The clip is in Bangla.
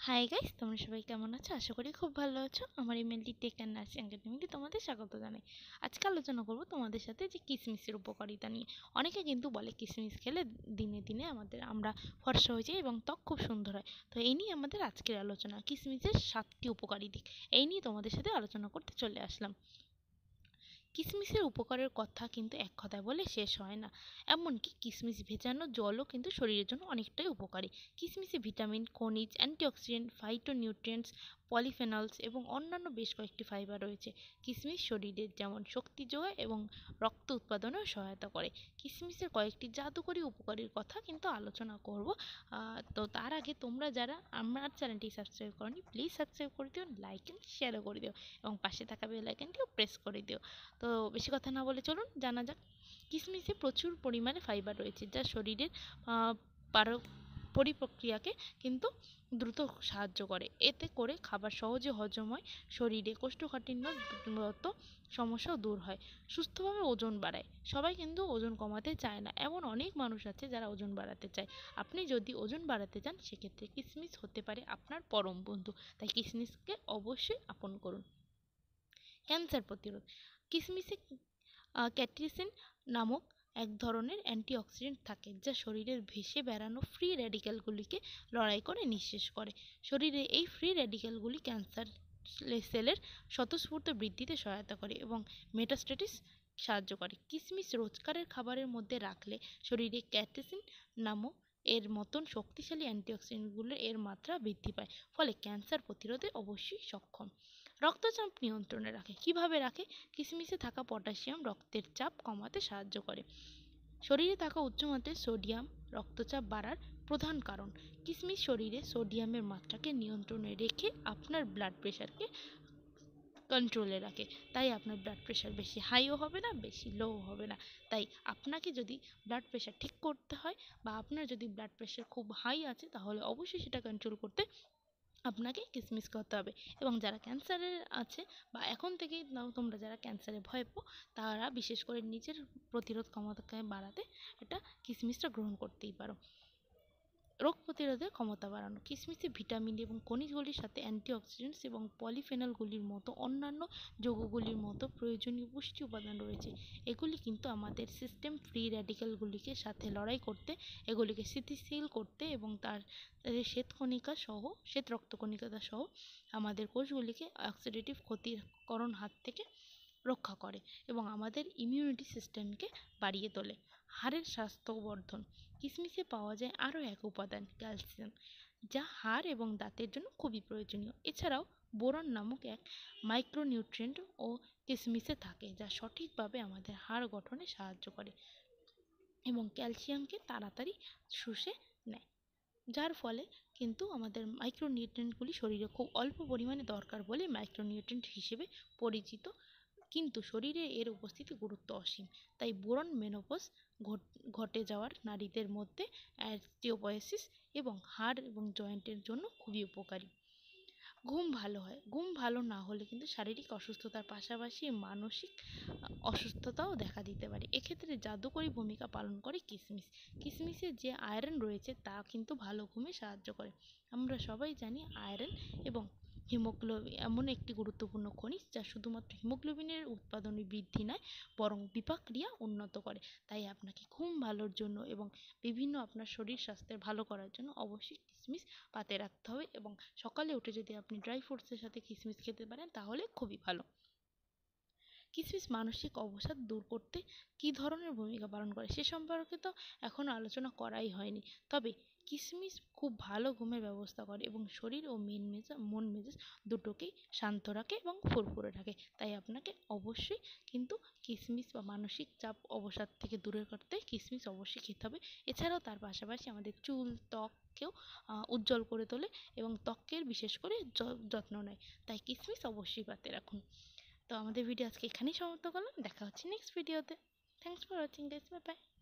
হাই গাইস, তোমরা সবাই কেমন আছো? আশা করি খুব ভালো আছো। আমার ইমেলটি টেক অ্যান্ড নার্সিং একাডেমিতে তোমাদের স্বাগত জানাই। আজকে আলোচনা করব তোমাদের সাথে যে কিসমিসের উপকারিতা নিয়ে। অনেকে কিন্তু বলে কিসমিস খেলে দিনে দিনে আমরা ফর্সা হয়ে যাই এবং ত্বক খুব সুন্দর হয়। তো এই নিয়ে আমাদের আজকের আলোচনা, কিসমিসের 7টি উপকারী দিক। এই নিয়ে তোমাদের সাথে আলোচনা করতে চলে আসলাম। কিসমিসের উপকারের কথা কিন্তু এক কথায় বলে শেষ হয় না। এমনকি কিসমিস ভেজানো জলও কিন্তু শরীরের জন্য অনেকটাই উপকারী। কিসমিসে ভিটামিন, খনিজ, অ্যান্টিঅক্সিডেন্ট, ফাইটোনিউট্রিয়েন্টস, পলিফেনলস এবং অন্যান্য বেশ কয়েকটি ফাইবার রয়েছে। কিসমিস শরীরের যেমন শক্তি যোগায় এবং রক্ত উৎপাদনেও সহায়তা করে। কিসমিসের কয়েকটি জাদুকরী উপকারীর কথা কিন্তু আলোচনা করব। তো তার আগে তোমরা যারা আমার চ্যানেলটি সাবস্ক্রাইব করনি, প্লিজ সাবস্ক্রাইব করে দিও, লাইক অ্যান্ড শেয়ারও করে দিও এবং পাশে থাকা বেল আইকনটিও প্রেস করে দিও। তো বেশি কথা না বলে চলুন জানা যাক। কিসমিসে প্রচুর পরিমাণে ফাইবার রয়েছে যা শরীরের পরিপ্রক্রিয়াকে দ্রুত সাহায্য করে। এতে করে খাবার সহজে হজম হয়, শরীরে কোষ্ঠকাঠিন্যগত সমস্যাও দূর হয়, সুস্থভাবে ওজন বাড়ায়। সবাই কিন্তু ওজন কমাতে চায় না, এমন অনেক মানুষ আছে যারা ওজন বাড়াতে চায়। আপনি যদি ওজন বাড়াতে চান সেক্ষেত্রে কিসমিস হতে পারে আপনার পরম বন্ধু। তাই কিসমিসকে অবশ্যই আপন করুন। ক্যান্সার প্রতিরোধ। কিসমিসে ক্যাটেসিন নামক এক ধরনের অ্যান্টিঅক্সিডেন্ট থাকে যা শরীরের ভেসে বেড়ানো ফ্রি র্যাডিক্যালগুলিকে লড়াই করে নিঃশেষ করে। শরীরে এই ফ্রি র্যাডিক্যালগুলি ক্যান্সার সেলের স্বতঃস্ফূর্ত বৃদ্ধিতে সহায়তা করে এবং মেটাস্ট্যাটিস সাহায্য করে। কিসমিস রোজকারের খাবারের মধ্যে রাখলে শরীরে ক্যাটেসিন নামক এর মতন শক্তিশালী অ্যান্টিঅক্সিডেন্টগুলোর এর মাত্রা বৃদ্ধি পায়, ফলে ক্যান্সার প্রতিরোধে অবশ্যই সক্ষম। রক্তচাপ নিয়ন্ত্রণে রাখে। কিভাবে রাখে? কিসমিসে থাকা পটাশিয়াম রক্তের চাপ কমাতে সাহায্য করে। শরীরে থাকা উচ্চমাত্রার সোডিয়াম রক্তচাপ বাড়ার প্রধান কারণ। কিসমিস শরীরে সোডিয়ামের মাত্রাকে নিয়ন্ত্রণে রেখে আপনার ব্লাড প্রেশারকে কন্ট্রোলে রাখে। তাই আপনার ব্লাড প্রেশার বেশি হাইও হবে না, বেশি লোও হবে না। তাই আপনাকে যদি ব্লাড প্রেশার ঠিক করতে হয় বা আপনার যদি ব্লাড প্রেশার খুব হাই আছে, তাহলে অবশ্যই সেটা কন্ট্রোল করতে আপনাকে কিসমিস করতে হবে। এবং যারা ক্যান্সারের আছে বা এখন থেকেই তোমরা যারা ক্যান্সারে ভয় পাও, তারা বিশেষ করে নিজের প্রতিরোধ ক্ষমতাকে বাড়াতে এটা কিসমিসটা গ্রহণ করতেই পারো। রোগ প্রতিরোধের ক্ষমতা বাড়ানো। কিসমিসে ভিটামিন এবং খনিজগুলির সাথে অ্যান্টিঅক্সিডেন্টস এবং পলিফেনলগুলির মতো অন্যান্য যৌগগুলির মতো প্রয়োজনীয় পুষ্টি উপাদান রয়েছে। এগুলি কিন্তু আমাদের সিস্টেম ফ্রি র্যাডিক্যালগুলিকে সাথে লড়াই করতে, এগুলিকে স্থিতিশীল করতে এবং শ্বেত রক্তকণিকা সহ আমাদের কোষগুলিকে অক্সিডেটিভ ক্ষতিকরণ হাত থেকে রক্ষা করে এবং আমাদের ইমিউনিটি সিস্টেমকে বাড়িয়ে তোলে। হাড়ের স্বাস্থ্যবর্ধন। কিসমিসে পাওয়া যায় আরও এক উপাদান, ক্যালসিয়াম, যা হাড় এবং দাঁতের জন্য খুবই প্রয়োজনীয়। এছাড়াও বোরন নামক এক মাইক্রোনিউট্রিয়েন্ট ও কিসমিসে থাকে যা সঠিকভাবে আমাদের হাড় গঠনে সাহায্য করে এবং ক্যালসিয়ামকে তাড়াতাড়ি শুষে নেয়, যার ফলে কিন্তু আমাদের মাইক্রোনিউট্রিয়েন্টগুলি শরীরে খুব অল্প পরিমাণে দরকার বলে মাইক্রোনিউট্রিয়েন্ট হিসেবে পরিচিত, কিন্তু শরীরে এর উপস্থিতি গুরুত্ব অসীম। তাই বোরন মেনোপজ ঘটে যাওয়ার নারীদের মধ্যে অস্টিওপরোসিস এবং হাড় এবং জয়েন্টের জন্য খুবই উপকারী। ঘুম ভালো হয়। ঘুম ভালো না হলে কিন্তু শারীরিক অসুস্থতার পাশাপাশি মানসিক অসুস্থতাও দেখা দিতে পারে। এক্ষেত্রে জাদুকরী ভূমিকা পালন করে কিসমিস। কিসমিসে যে আয়রন রয়েছে তা কিন্তু ভালো ঘুমে সাহায্য করে। আমরা সবাই জানি আয়রন এবং হিমোগ্লোবিন এমন একটি গুরুত্বপূর্ণ খনিজ যা শুধুমাত্র হিমোগ্লোবিনের উৎপাদনে বৃদ্ধি নয়, বরং বিপাক ক্রিয়া উন্নত করে। তাই আপনাকে ঘুম ভালোর জন্য এবং বিভিন্ন আপনার শরীর স্বাস্থ্যের ভালো করার জন্য অবশ্যই কিসমিস পাতে রাখতে হবে এবং সকালে উঠে যদি আপনি ড্রাই ফ্রুটসের সাথে কিসমিস খেতে পারেন তাহলে খুবই ভালো। কিসমিস মানসিক অবসাদ দূর করতে কী ধরনের ভূমিকা পালন করে সে সম্পর্কে তো এখনও আলোচনা করাই হয়নি। তবে কিসমিস খুব ভালো ঘুমের ব্যবস্থা করে এবং শরীর ও মন মেজাজ দুটোকেই শান্ত রাখে এবং ফুরফুরে রাখে। তাই আপনাকে অবশ্যই কিন্তু কিসমিস বা মানসিক চাপ অবসাদ থেকে দূরে করতে কিসমিস অবশ্যই খেতে হবে। এছাড়াও তার পাশাপাশি আমাদের চুল, ত্বককেও উজ্জ্বল করে তোলে এবং ত্বকের বিশেষ করে যত্ন নেয়। তাই কিসমিস অবশ্যই পাতে রাখুন। তো আমাদের ভিডিও আজকে এখানেই সমাপ্ত করলাম। দেখা হচ্ছে নেক্সট ভিডিওতে। Thanks for watching guys, bye by.